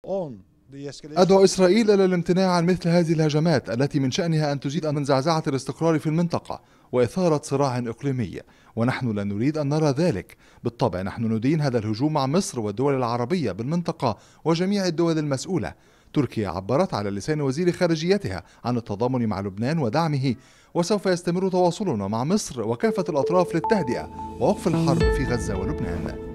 أدعو إسرائيل إلى الامتناع عن مثل هذه الهجمات التي من شأنها أن تزيد من زعزعة الاستقرار في المنطقة وإثارة صراع إقليمي، ونحن لا نريد أن نرى ذلك. بالطبع نحن ندين هذا الهجوم مع مصر والدول العربية بالمنطقة وجميع الدول المسؤولة. تركيا عبرت على لسان وزير خارجيتها عن التضامن مع لبنان ودعمه، وسوف يستمر تواصلنا مع مصر وكافة الأطراف للتهدئة ووقف الحرب في غزة ولبنان.